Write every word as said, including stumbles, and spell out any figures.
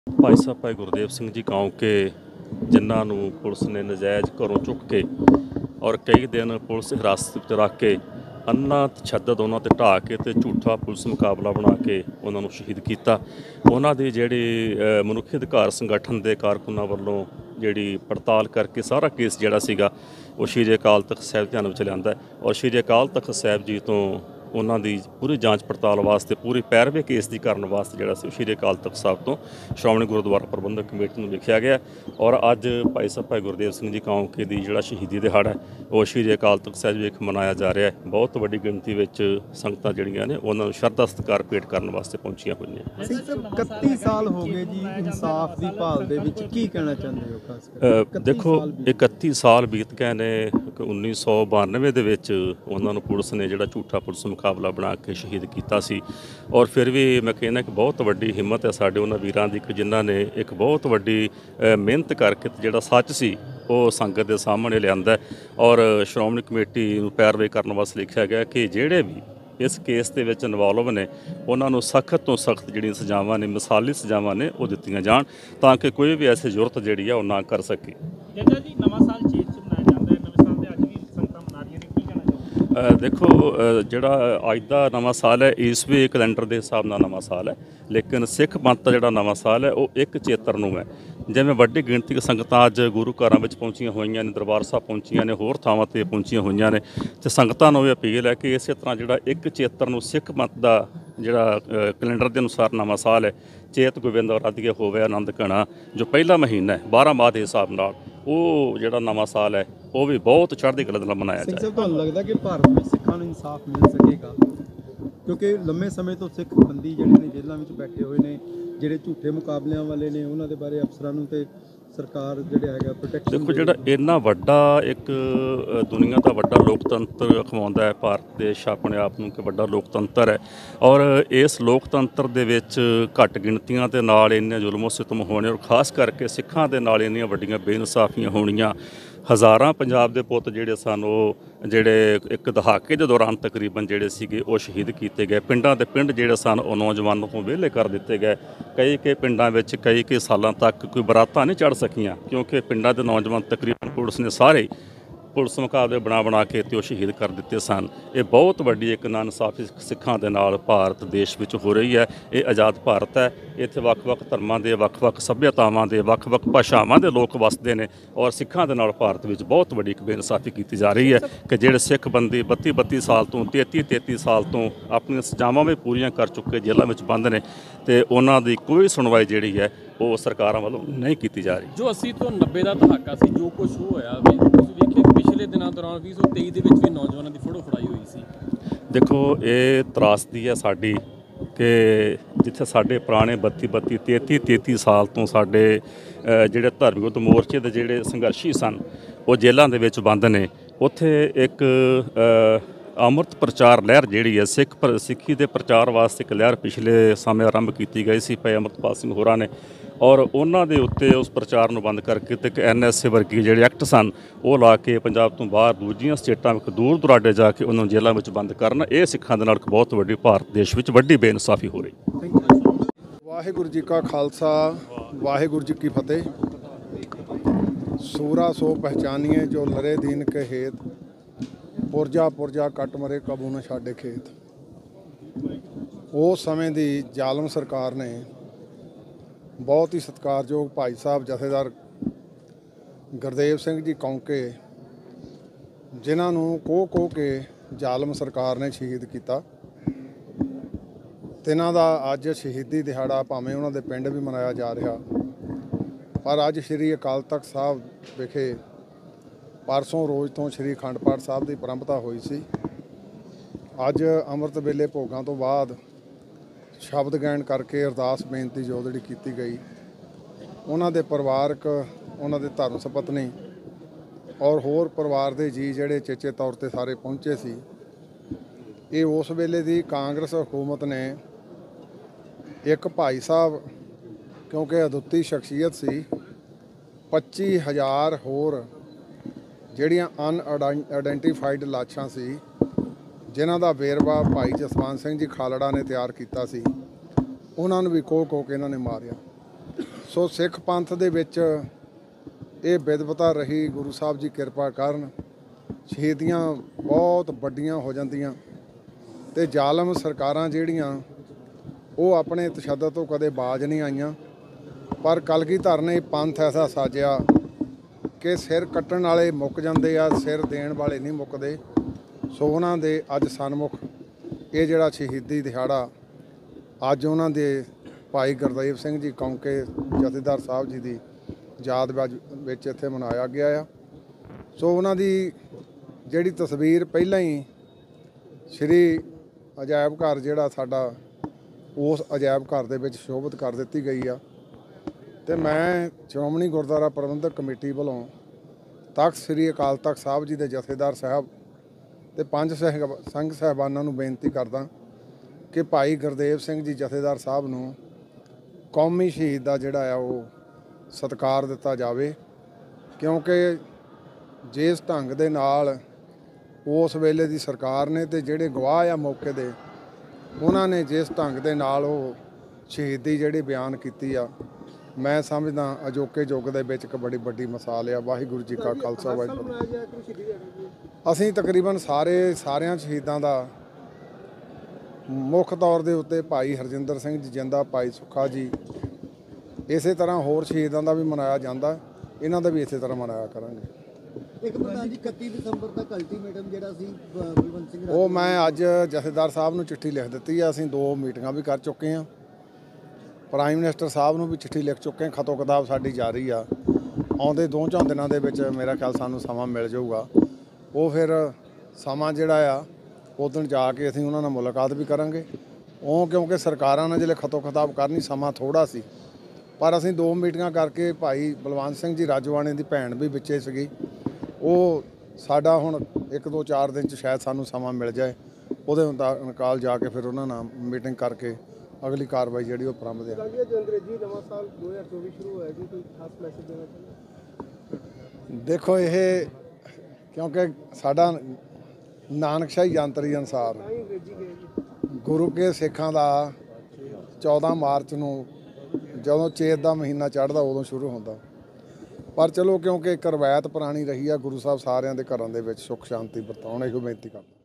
भाई साहब भाई गुरदेव सिंह जी गाँव के जिन्होंने पुलिस ने नजायज़ घरों चुक के और कई दिन पुलिस हिरासत में रख के अन्ना तशद्दद उन्होंने ते ढा के ते झूठा पुलिस मुकाबला बना के उन्होंने शहीद किया। उन्होंने जिहड़ी मनुखी अधिकार संगठन के कारकुनां वालों जिहड़ी पड़ताल करके सारा केस जिहड़ा सीगा वो श्री अकाल तख्त साहिब ध्यान में लिआंदा और श्री अकाल तख्त साहिब जी तो उन्हों की पूरी जांच पड़ताल वास्ते पूरी पैरवी केस की करने वास्ते जिहड़ा सी श्री अकाल तख्त साहिब तो श्रोमणी गुरुद्वारा प्रबंधक कमेटी में लिखा गया और अज भाई साहब भाई गुरदेव सिंह जी काउंके की जिहड़ा शहीदी दिहाड़ा है वो श्री अकाल तख्त साहिब विख मनाया जा रहा है। बहुत वड्डी गिणती में संगतां जिहड़ियां ने उन्होंने श्रद्धा सत्कार भेंट करने वास्ते पहुंचिया हुई हैं। इकत्ती साल हो गए जी इंसाफ की भाल दे विच की कहना चाहते हो? खास कर देखो इकत्ती साल बीत गए ने उन्नीस सौ बानवे दे विच उन्होंने पुलिस ने जिहड़ा झूठा पुलिस मुकाबला बना के शहीद किया सी और फिर भी मैं कहना कि बहुत वड्डी हिम्मत है साडे उन्हां वीरां दी कि जिन्हां ने एक बहुत वड्डी मेहनत करके जिहड़ा सच सी वो संगत के सामने लिआंदा और श्रोमणी कमेटी नूं पैरवी करने वास्ते लिखा गया कि जिहड़े भी इस केस के विच इनवॉल्व ने उन्होंने सख्त तो सख्त जिहड़ियां सजावां ने मिसाली सजावां ने वो दित्तियां जाण तां कि कोई भी ऐसी जुरत जिहड़ी है वो ना कर सके। जग्गा जी नवां साल चेत च मनाया जाता है, नवें साल दे अज भी संगतां मना रहीआं ने, की कहना चाहुंदे? अ, देखो जिहड़ा अज दा नवां साल है ईसवी कैलेंडर के हिसाब नाल नवां साल है लेकिन सिख पंथ दा जिहड़ा नवां साल है वो एक चेतर नूं है। जिवें वड्डी गिणती संगतां अज गुरु घरां विच पहुंचियां होईयां ने, दरबार साहब पहुंचियां ने, होर थावां ते पहुंचियां होईयां ने ते संगतां नूं अपील है कि इस तरह जिहड़ा एक चेतर नूं सिख पंथ दा जिहड़ा कैलेंडर के अनुसार नवां साल है चेत गोबिंद आराधिया होवे आनंद घना जो पहला महीना है बारह माह के हिसाब नाल वो जिहड़ा नवां साल है वो भी बहुत चढ़दी कला नाल मनाया जाए। तुहानूं लगदा कि भारत में सिखां नूं इंसाफ मिल सकेगा? क्योंकि लंबे समय तो सिख बंदी जिहड़े ने जेलों में बैठे हुए ने, जिहड़े झूठे मुकाबलियां वाले ने, उन्हां दे बारे अफसरां नूं ते सरकार जिहड़ा हैगा प्रोटैक्शन देखो जिहड़ा इन्ना वड्डा एक दुनिया का वड्डा लोकतंत्र अखवाउंदा है भारत देश अपने आप नूं कि वड्डा लोकतंत्र है और इस लोकतंत्र दे विच घट गिणतियां दे नाल इन्ने जुल्मो सितम होने और खास करके सिखां दे नाल इन्नियां वड्डियां बेइंसाफियां होणीआं। हज़ारां पंजाब दे पुत्त जिहड़े सन वो जिहड़े एक दहाके दे दौरान तकरीबन जिहड़े सीगे वो शहीद किए गए। पिंडां दे पिंड जिहड़े सन वो नौजवानों तो विहले कर दिते गए। कई के पिंडां विच कई कई सालां तक कोई बरातां नहीं चढ़ सकियां क्योंकि पिंडां दे नौजवान तकरीबन पुलिस ने सारे पुलिस मुकाबले बना बना के ते शहीद कर दिते सन। ये बहुत वड्डी एक नाइंसाफी सिखां दे नाल भारत देश विच हो रही है। ये आज़ाद भारत है, इत्थे वक्-वक् धर्मां दे वक्-वक् सभ्यतावां दे वक्-वक् भाषावां दे लोक वसदे ने और सिखां दे नाल भारत विच बहुत वड्डी एक बेइंसाफी की जा रही है कि जिहड़े सिख बंदी बत्ती बत्ती साल तो तेती तेती साल तो अपनी सजावां भी पूरीआं कर चुके जेलों में बंद ने ते उन्हां दी कोई सुनवाई जिहड़ी है वो सरकारां वल्लों नहीं की जा रही। जो अस्सी तो नब्बे का दहाका सी जो कुछ होया वे तुसीं वेखिआ पिछले दिनों दौरान भी सौ तेई दे विच भी नौजवानों की फोड़ो फड़ाई हुई सी। देखो ये त्रासदी है साडी कि जिथे साडे पुराने बत्ती बत्ती तेती तेती साल तो साडे जिहड़े धर्म युद्ध मोर्चे दे जिहड़े संघर्षी सन वो जेलों दे विच बंद ने उत्थे एक अमृत प्रचार लहर जिहड़ी है सिख पर सिक्खी के प्रचार वास्ते एक लहर पिछले समय आरंभ की गई सी भाई अमृतपाल सिंह होरां ने और उन्हां दे उत्ते उस प्रचार नूं बंद करके ते एन एस ए वर्गी जिहड़े एक्ट सन वो ला के पंजाब तो बाहर दूजियां स्टेटां विच दूर दुराडे जाके उन्होंने जेलों में बंद करन। ये सिखां दे नाल एक बहुत वड्डी भारत देश विच वड्डी बेइंसाफी हो रही। वाहिगुरू जी का खालसा वाहिगुरू जी की फतेह। सूरा सो पहचानिए जो लरे दीन के हेत पुरजा पुरजा कट मरे कबू न छाड़े खेत। उस समय की जालम सरकार ने बहुत ही सत्कारयोग भाई साहब जथेदार गुरदेव सिंह जी कौंके जिन्हों कोह कोह के जालम सरकार ने शहीद किया। तिन्हां दा अज शहीदी दिहाड़ा भावें उन्हां दे पिंड भी मनाया जा रहा पर अज श्री अकाल तख्त साहब विखे परसों रोज़ तो श्री अखंड पाठ साहब की परंपरा हुई सी। अज अमृत वेले भोगां तो बाद शब्द गायन करके अरदास बेनती जो जी की गई उन्हां दे परिवारक उन्हां दे धर्म सपत्नी और होर परिवार के जी जिहड़े चेचे तौर पर सारे पहुँचे सी। ये उस वेले दी कांग्रेस हुकूमत ने एक भाई साहब क्योंकि अदुੱਤੀ शख्सियत सी पच्ची हज़ार होर ਜਿਹੜੀਆਂ अनआइडेंटिफाइड लाशां सी जिन्हां दा वेरवा भाई जसवंत सिंह जी खालड़ा ने तैयार किया सी उन्हां नूं भी कोह कोह के इन्हां ने मारिया। ਸੋ ਸਿੱਖ ਪੰਥ ਦੇ ਵਿੱਚ ਇਹ ਵਿਦਵਤਾ ਰਹੀ, ਗੁਰੂ ਸਾਹਿਬ ਜੀ ਕਿਰਪਾ ਕਰਨ ਸ਼ਹੀਦੀਆਂ ਬਹੁਤ ਵੱਡੀਆਂ ਹੋ ਜਾਂਦੀਆਂ ਤੇ ਜ਼ਾਲਮ ਸਰਕਾਰਾਂ ਜਿਹੜੀਆਂ ਉਹ ਆਪਣੇ ਤਸ਼ੱਦਦ ਤੋਂ ਕਦੇ ਬਾਜ ਨਹੀਂ ਆਈਆਂ। ਪਰ ਕਲਗੀਧਰ ਨੇ ਪੰਥ ਐਸਾ ਸਾਜਿਆ ਕਿ ਸਿਰ ਕੱਟਣ ਵਾਲੇ ਮੁੱਕ ਜਾਂਦੇ ਆ, ਸਿਰ ਦੇਣ ਵਾਲੇ ਨਹੀਂ ਮੁੱਕਦੇ। ਸੋ ਉਹਨਾਂ ਦੇ ਅੱਜ ਸਨਮੁਖ ਇਹ ਜਿਹੜਾ ਸ਼ਹੀਦੀ ਦਿਹਾੜਾ ਅੱਜ ਉਹਨਾਂ ਦੇ ਭਾਈ ਗੁਰਦੇਵ ਸਿੰਘ ਜੀ ਕੌਂਕੇ ਜਥੇਦਾਰ ਸਾਹਿਬ ਜੀ ਦੀ ਯਾਦ ਵਿੱਚ ਇੱਥੇ ਮਨਾਇਆ ਗਿਆ ਆ। ਸੋ ਉਹਨਾਂ ਦੀ ਜਿਹੜੀ ਤਸਵੀਰ ਪਹਿਲਾਂ ਹੀ ਸ਼੍ਰੀ ਅਜਾਇਬ ਘਰ ਜਿਹੜਾ ਸਾਡਾ ਉਸ ਅਜਾਇਬ ਘਰ ਦੇ ਵਿੱਚ ਸ਼ੋਭਿਤ ਕਰ ਦਿੱਤੀ ਗਈ ਆ ਤੇ ਮੈਂ ਸ਼੍ਰੋਮਣੀ ਗੁਰਦੁਆਰਾ ਪ੍ਰਬੰਧਕ ਕਮੇਟੀ ਵੱਲੋਂ ਤਖ਼ਤ ਸ੍ਰੀ ਅਕਾਲ ਤਖ਼ਤ ਸਾਹਿਬ ਜੀ ਦੇ ਜਥੇਦਾਰ ਸਾਹਿਬ ਤੇ ਪੰਜ ਸਹਿਬ ਸੰਘ ਸਾਹਿਬਾਨਾਂ ਨੂੰ ਬੇਨਤੀ ਕਰਦਾ ਕਿ ਭਾਈ ਗੁਰਦੇਵ ਸਿੰਘ ਜੀ ਜਥੇਦਾਰ ਸਾਹਿਬ ਨੂੰ ਕੌਮੀ ਸ਼ਹੀਦ ਦਾ ਜਿਹੜਾ ਆ ਉਹ ਸਤਿਕਾਰ ਦਿੱਤਾ ਜਾਵੇ, ਕਿਉਂਕਿ ਜਿਸ ਢੰਗ ਦੇ ਨਾਲ ਉਸ ਵੇਲੇ ਦੀ ਸਰਕਾਰ ਨੇ ਤੇ ਜਿਹੜੇ ਗਵਾਹ ਆ ਮੌਕੇ ਦੇ ਉਹਨਾਂ ਨੇ ਜਿਸ ਢੰਗ ਦੇ ਨਾਲ ਉਹ ਸ਼ਹੀਦੀ ਜਿਹੜੀ ਬਿਆਨ ਕੀਤੀ ਆ, ਮੈਂ ਸਮਝਦਾ ਅਜੋਕੇ ਯੁੱਗ ਦੇ ਵਿੱਚ ਇੱਕ ਬੜੀ ਵੱਡੀ ਮਿਸਾਲ ਆ। ਵਾਹਿਗੁਰੂ ਜੀ ਕਾ ਖਾਲਸਾ ਵਾਹਿਗੁਰੂ। ਅਸੀਂ ਤਕਰੀਬਨ ਸਾਰੇ ਸਾਰਿਆਂ ਸ਼ਹੀਦਾਂ ਦਾ ਮੁੱਖ ਤੌਰ ਦੇ ਉੱਤੇ ਭਾਈ ਹਰਜਿੰਦਰ ਸਿੰਘ ਜੀ ਜਿੰਦਾ, ਭਾਈ ਸੁੱਖਾ ਜੀ, ਇਸੇ ਤਰ੍ਹਾਂ ਹੋਰ ਸ਼ਹੀਦਾਂ ਦਾ ਵੀ ਮਨਾਇਆ ਜਾਂਦਾ, ਇਹਨਾਂ ਦਾ ਵੀ ਇਸੇ ਤਰ੍ਹਾਂ ਮਨਾਇਆ ਕਰਾਂਗੇ। ਇੱਕ ਪ੍ਰਧਾਨ ਜੀ ਇਕੱਤੀ ਦਸੰਬਰ ਤੱਕ ਅਲਟੀਮੇਟਮ ਜਿਹੜਾ ਸੀ ਬਲਵੰਤ ਸਿੰਘ ਉਹ ਮੈਂ ਅੱਜ ਜਥੇਦਾਰ ਸਾਹਿਬ ਨੂੰ ਚਿੱਠੀ ਲਿਖ ਦਿੱਤੀ ਆ। ਅਸੀਂ ਦੋ ਮੀਟਿੰਗਾਂ ਵੀ ਕਰ ਚੁੱਕੇ ਹਾਂ, ਪ੍ਰਾਈਮ ਮਿਨਿਸਟਰ ਸਾਹਿਬ ਨੂੰ ਵੀ ਚਿੱਠੀ ਲਿਖ ਚੁੱਕੇ ਹਾਂ। ਖਤੋ ਕਿਤਾਬ ਸਾਡੀ ਜਾਰੀ ਆ, ਆਉਂਦੇ ਦੋ ਚਾਰ ਦਿਨਾਂ ਦੇ ਵਿੱਚ ਮੇਰਾ ਖਿਆਲ ਸਾਨੂੰ ਸਮਾਂ ਮਿਲ ਜਾਊਗਾ। ਉਹ ਫਿਰ ਸਮਾਂ ਜਿਹੜਾ ਆ ਉਦੋਂ ਜਾ ਕੇ ਅਸੀਂ ਉਹਨਾਂ ਨਾਲ ਮੁਲਾਕਾਤ ਵੀ ਕਰਾਂਗੇ। ਉਹ ਕਿਉਂਕਿ ਸਰਕਾਰਾਂ ਨੇ ਜਿਹੜੇ ਖਤੋ ਕਿਤਾਬ ਕਰਨੀ ਸਮਾਂ ਥੋੜ੍ਹਾ ਸੀ, ਪਰ ਅਸੀਂ ਦੋ ਮੀਟਿੰਗਾਂ ਕਰਕੇ ਭਾਈ ਬਲਵੰਤ ਸਿੰਘ ਜੀ ਰਾਜੋਆਣੇ ਦੀ ਭੈਣ ਵੀ ਵਿੱਚੇ ਸੀਗੀ, ਉਹ ਸਾਡਾ ਹੁਣ ਇੱਕ ਦੋ ਚਾਰ ਦਿਨ 'ਚ ਸ਼ਾਇਦ ਸਾਨੂੰ ਸਮਾਂ ਮਿਲ ਜਾਏ, ਉਹਦੇ ਮੁਤਾਬਕ ਜਾ ਕੇ ਫਿਰ ਉਹਨਾਂ ਨਾਲ ਮੀਟਿੰਗ ਕਰਕੇ ਅਗਲੀ ਕਾਰਵਾਈ ਜਿਹੜੀ ਉਹ ਪ੍ਰਾਰੰਭ ਦੇ। ਅੰਗਰੇਜ਼ੀ ਨਵਾਂ ਸਾਲ ਦੋ ਹਜ਼ਾਰ ਚੌਵੀ ਸ਼ੁਰੂ ਹੋਇਆ ਜੀ, ਕੋਈ ਖਾਸ ਮੈਸੇਜ ਦੇਣਾ ਚਾਹੁੰਦੇ? ਦੇਖੋ ਇਹ ਕਿਉਂਕਿ ਸਾਡਾ ਨਾਨਕਸ਼ਾਹੀ ਯੰਤਰੀ ਅਨੁਸਾਰ ਗੁਰੂ ਕੇ ਸਿੱਖਾਂ ਦਾ ਚੌਦਾਂ ਮਾਰਚ ਨੂੰ ਜਦੋਂ ਚੇਤ ਦਾ ਮਹੀਨਾ ਚੜ੍ਹਦਾ ਉਦੋਂ ਸ਼ੁਰੂ ਹੁੰਦਾ, ਪਰ ਚਲੋ ਕਿਉਂਕਿ ਇੱਕ ਰਵਾਇਤ ਪੁਰਾਣੀ ਰਹੀ ਆ, ਗੁਰੂ ਸਾਹਿਬ ਸਾਰਿਆਂ ਦੇ ਘਰਾਂ ਦੇ ਵਿੱਚ ਸੁੱਖ ਸ਼ਾਂਤੀ ਵਰਤਾਉਣ, ਇਹੋ ਬੇਨਤੀ ਕਰਦਾ।